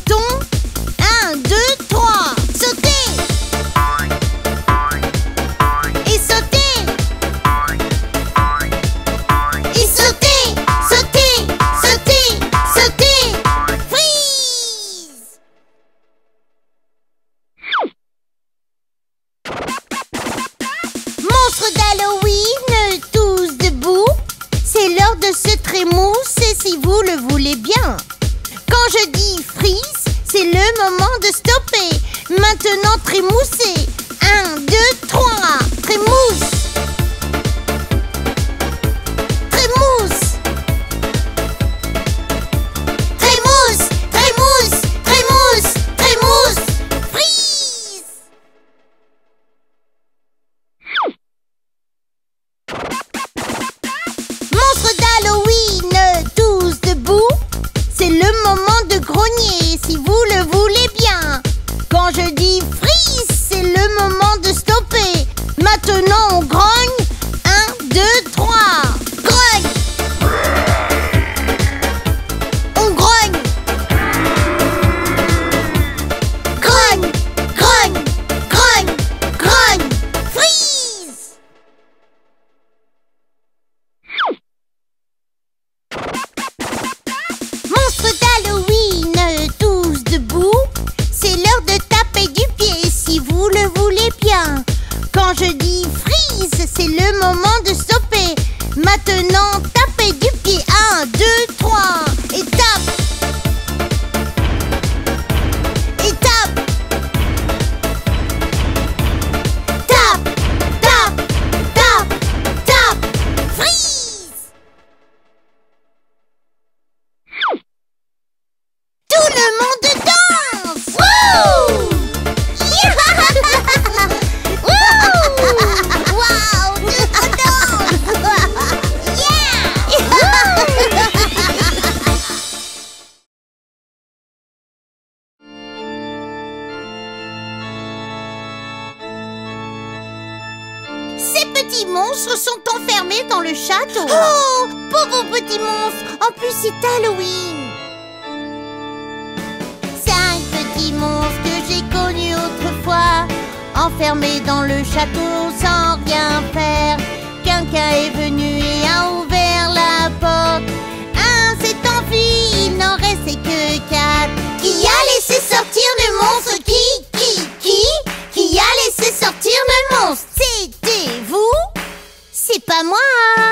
sautons. 1, 2, 3. Sautez. Et sautez. Et sautez. Sautez. Sautez. Sautez. Freeze. Monstres d'Halloween, tous debout. C'est l'heure de se trémousser si vous le voulez bien. Quand je dis freeze, c'est le moment de stopper. Maintenant trémoussez. 1, 2, 3. Trémousse. Trémousse. Trémousse. Trémousse. Trémousse. Trémousse. Freeze. Monstres d'Halloween, tous debout. C'est le moment de grogner si vous le voulez bien. Quand je dis freeze, c'est le moment de stopper. Maintenant on grogne. 1, 2, 3. Grogne. On grogne. Grogne. Grogne. Grogne. Grogne. Freeze. Monstres d'Halloween, tous debout. C'est l'heure de taper du pied si vous le voulez bien. Quand je dis freeze, c'est le moment de stopper. Maintenant, tapez du pied. 1, 2, 3. Et tape. Et tape. Tape. Tape. Tape. Tape. Freeze. Tout le monde danse! Wouh! Wow! On danse! Ces petits monstres sont enfermés dans le château. Oh! Pauvres petits monstres! En plus, c'est Halloween! 5 petits monstres que j'ai connus autrefois, enfermés dans le château sans rien faire. Quelqu'un est venu et a ouvert la porte. Un s'est enfui, il n'en restait que 4. Qui a laissé sortir le monstre? Qui a laissé sortir le monstre? C'était vous? C'est pas moi.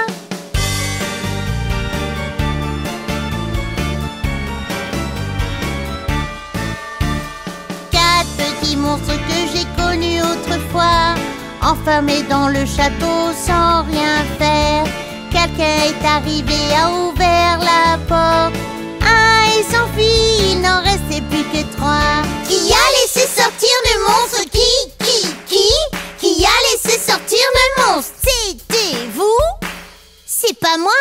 Petits monstres que j'ai connus autrefois, enfermés dans le château sans rien faire. Quelqu'un est arrivé, a ouvert la porte. Un est s'enfuit, il n'en restait plus que 3. Qui a laissé sortir le monstre? Qui a laissé sortir le monstre? C'était vous? C'est pas moi.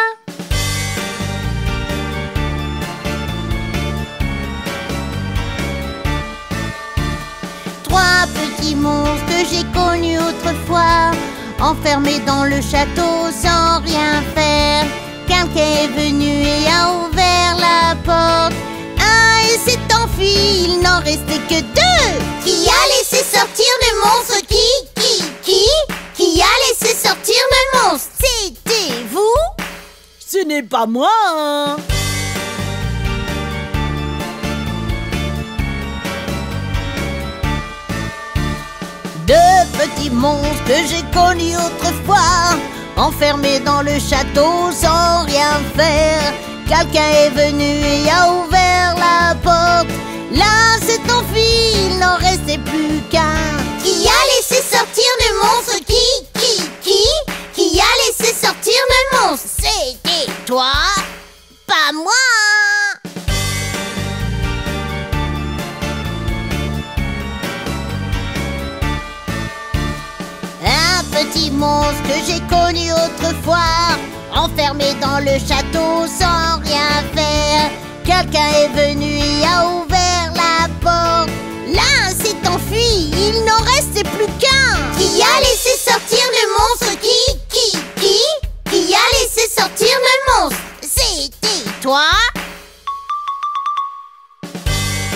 Trois petits monstres que j'ai connus autrefois, enfermés dans le château sans rien faire. Quelqu'un est venu et a ouvert la porte. Un et s'est enfui, il n'en restait que 2. Qui a laissé sortir le monstre? Qui a laissé sortir le monstre? C'était vous? Ce n'est pas moi, hein. Deux petits monstres que j'ai connus autrefois, enfermés dans le château sans rien faire. Quelqu'un est venu et a ouvert la porte. L'un s'est enfui, il n'en restait plus qu'un. Qui a laissé sortir le monstre? Qui a laissé sortir le monstre? C'était toi, pas moi. Un petit monstre que j'ai connu autrefois, enfermé dans le château sans rien faire. Quelqu'un est venu et a ouvert la porte. L'un s'est enfui, il n'en restait plus qu'un. Qui a laissé sortir le monstre? Qui a laissé sortir le monstre? C'était toi.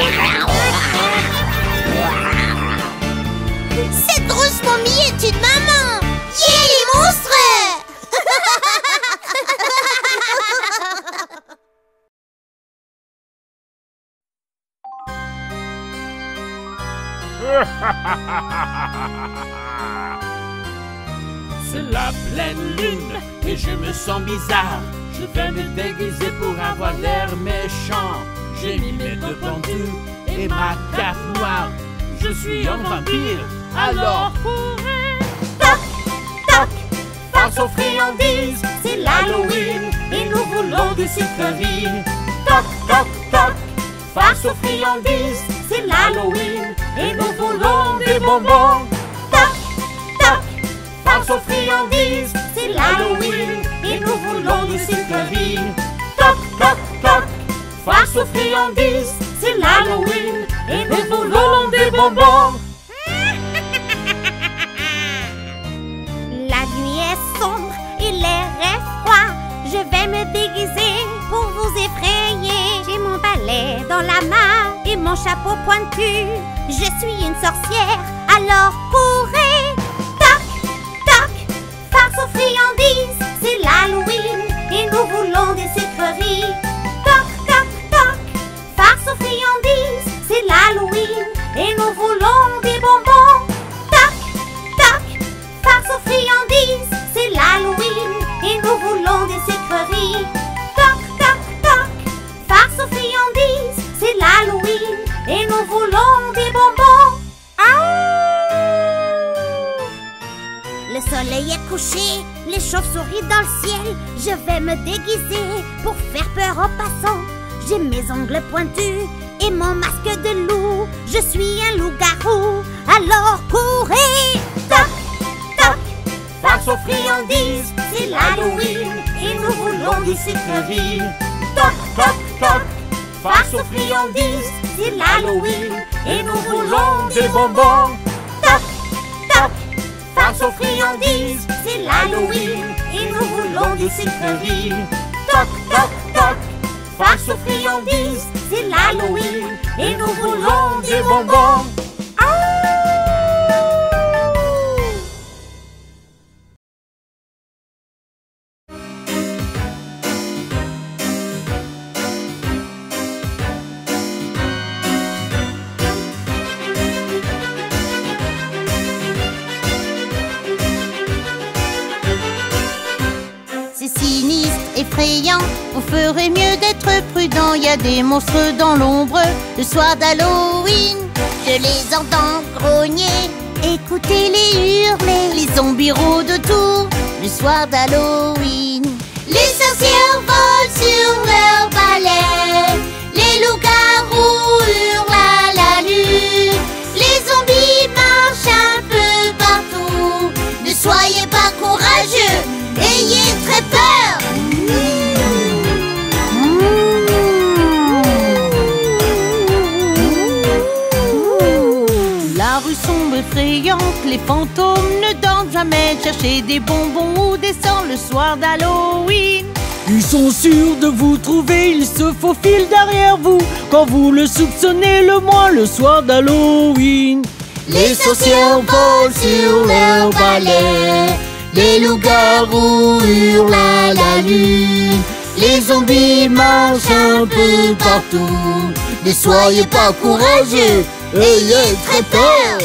Cette grosse momie est une maman. Yeah, les monstres! C'est la pleine lune et je me sens bizarre. Je vais me déguiser pour avoir l'air méchant. J'ai mis mes deux pendus et ma cape noire. Je suis un vampire, alors courez! Toc, toc, Face aux friandises, c'est l'Halloween et nous voulons des sucreries. Toc, toc, toc. Face aux friandises, c'est l'Halloween et nous voulons des bonbons. Toc, toc, Face aux friandises, c'est l'Halloween et nous voulons des sucreries. Toc, toc, toc. Face aux friandises, c'est l'Halloween et nous voulons des bonbons. La nuit est sombre et l'air est froid. Je vais me déguiser pour vous effrayer. J'ai mon balai dans la main et mon chapeau pointu. Je suis une sorcière, alors courez! Toc, toc, face aux friandises, c'est l'Halloween et nous voulons des sucreries. Toc, toc, toc, face aux friandises, c'est l'Halloween et nous voulons des bonbons. Toc, toc, face aux friandises, c'est l'Halloween et nous voulons des sucreries. Toc, toc, toc, face aux friandises, c'est l'Halloween et nous voulons des bonbons. Le soleil est couché, les chauves-souris dans le ciel. Je vais me déguiser pour faire peur aux passants. J'ai mes ongles pointus et mon masque de loup. Je suis un loup-garou, alors courez! Toc, toc, Face aux friandises, c'est l'Halloween et nous voulons des sucreries. toc, toc, toc. Face aux friandises, C'est l'Halloween et nous voulons des bonbons. Toc, toc, Face aux friandises, c'est l'Halloween et nous voulons des sucreries. toc, toc, toc. Face aux friandises, C'est l'Halloween et nous voulons des bonbons. C'est sinistre, effrayant, vous ferez mieux d'être prudent. Il y a des monstres dans l'ombre le soir d'Halloween. Je les entends grogner, écoutez-les hurler. Les zombies rôdent autour le soir d'Halloween. Les sorcières volent sur leur balai, les loups-garous hurlent à la lune. Les zombies marchent un peu partout. Ne soyez pas courageux, ayez très peur. La rue sombre effrayante, les fantômes ne dorment jamais. Cherchez des bonbons ou des sorts le soir d'Halloween. Ils sont sûrs de vous trouver, ils se faufilent derrière vous quand vous le soupçonnez le moins le soir d'Halloween. Les sorcières volent sur leur balai, les loups-garous hurlent à la lune. Les zombies marchent un peu partout. Ne soyez pas courageux, ayez très peur.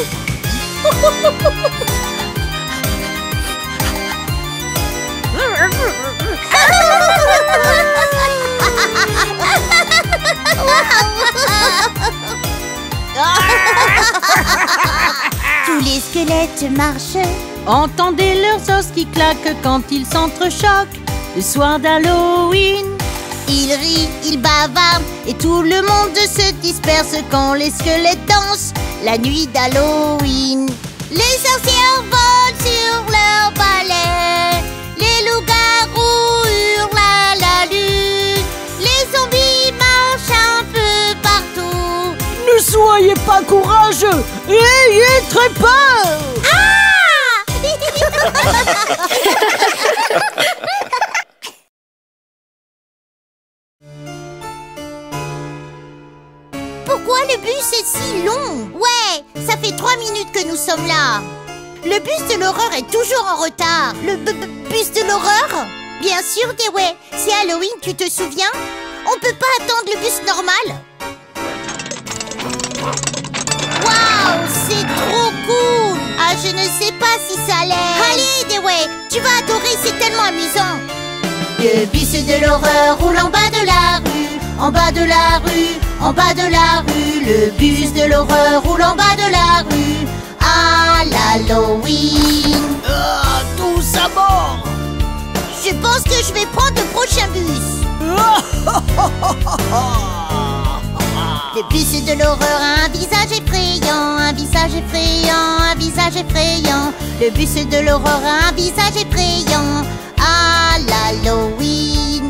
Tous les squelettes marchent. Entendez leurs os qui claquent quand ils s'entrechoquent le soir d'Halloween. Ils rient, ils bavardent et tout le monde se disperse quand les squelettes dansent la nuit d'Halloween. Les sorcières volent sur leur balai, les loups-garous hurlent à la lune. Les zombies marchent un peu partout. Ne soyez pas courageux, ayez très peur. Pourquoi le bus est si long. Ouais, ça fait 3 minutes que nous sommes là. Le bus de l'horreur est toujours en retard. Le bus de l'horreur? Bien sûr, Dewey. C'est Halloween, tu te souviens? On peut pas attendre le bus normal. Waouh, c'est trop cool. Ah, je ne sais pas si ça l'est. Allez, Dewey, tu vas adorer, c'est tellement amusant. Le bus de l'horreur roule en bas de la rue, en bas de la rue, en bas de la rue. Le bus de l'horreur roule en bas de la rue à l'Halloween. Tous à bord. Je pense que je vais prendre le prochain bus. Le bus de l'horreur a un visage effrayant, un visage effrayant, un visage effrayant. Le bus de l'horreur a un visage effrayant à l'Halloween.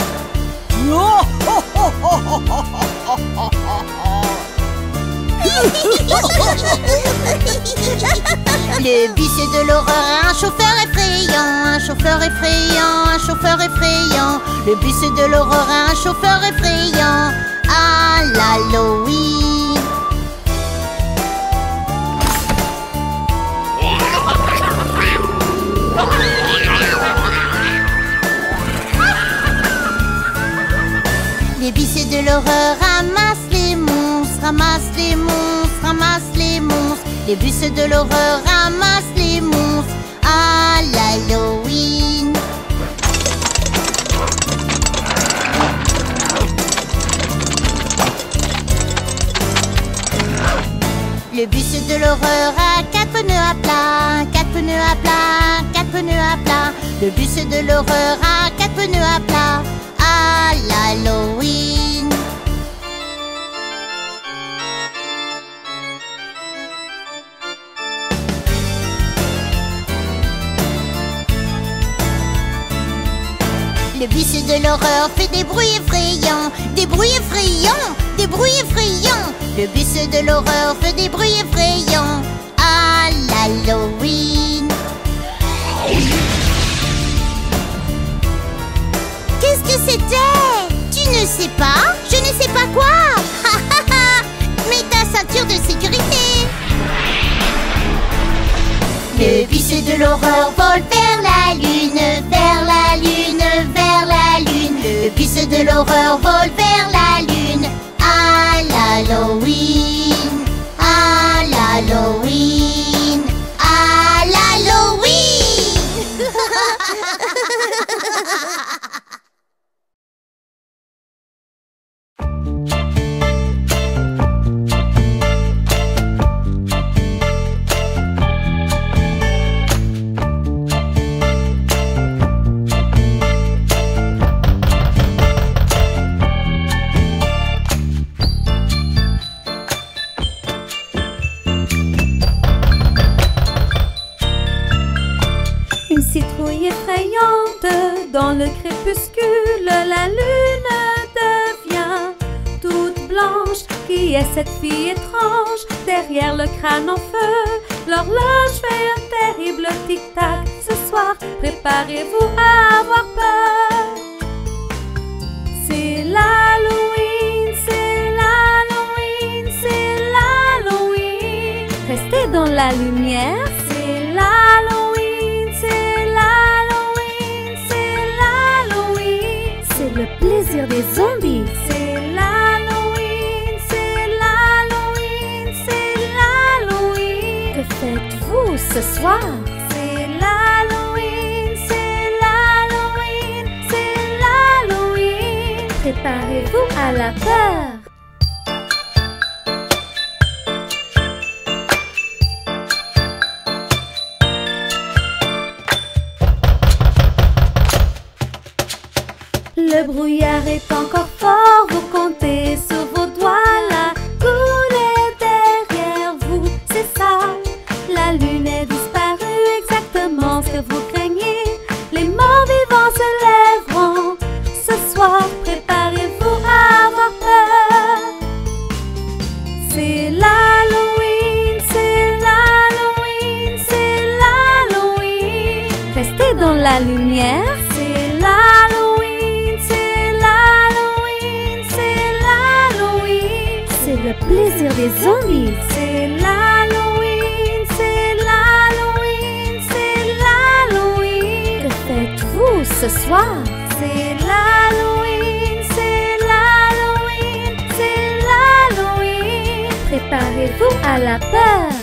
Le bus de l'horreur a un chauffeur effrayant, un chauffeur effrayant, un chauffeur effrayant. Le bus de l'horreur a un chauffeur effrayant à l'Halloween. Les bus de l'horreur ramassent les monstres, ramassent les monstres, ramassent les monstres. Les bus de l'horreur ramassent les monstres à l'Halloween. Le bus de l'horreur a 4 pneus à plat, 4 pneus à plat, 4 pneus à plat. Le bus de l'horreur a 4 pneus à plat à l'Halloween. Le bus de l'horreur fait des bruits effrayants, des bruits effrayants, des bruits effrayants. Le bus de l'horreur fait des bruits effrayants à l'Halloween. Qu'est-ce que c'était? Tu ne sais pas? Je ne sais pas quoi. Mets ta ceinture de sécurité. Le bus de l'horreur vole vers la lune, vers la lune, vers la lune. Le bus de l'horreur vole vers la lune à l'Halloween, à l'Halloween, à l'Halloween. Citrouille effrayante dans le crépuscule, la lune devient toute blanche. Qui est cette fille étrange derrière le crâne en feu? L'horloge fait un terrible tic-tac. Ce soir, préparez-vous à avoir peur. C'est l'Halloween, c'est l'Halloween, c'est l'Halloween. Restez dans la lumière, c'est l'Halloween. Le plaisir des zombies. C'est l'Halloween, c'est l'Halloween, c'est l'Halloween. Que faites-vous ce soir? C'est l'Halloween, c'est l'Halloween, c'est l'Halloween. Préparez-vous à la peur. Le brouillard est encore fort, vous comptez sur vos doigts, la boule est derrière vous, c'est ça. La lune est disparue, exactement ce que vous craignez. Les morts vivants se lèveront. Ce soir, préparez-vous à avoir peur. C'est l'Halloween, c'est l'Halloween, c'est l'Halloween. Restez dans la lumière, c'est l'Halloween. plaisir des zombies. C'est l'Halloween, c'est l'Halloween, c'est l'Halloween. Que faites-vous ce soir? C'est l'Halloween, c'est l'Halloween, c'est l'Halloween. Préparez-vous à la peur.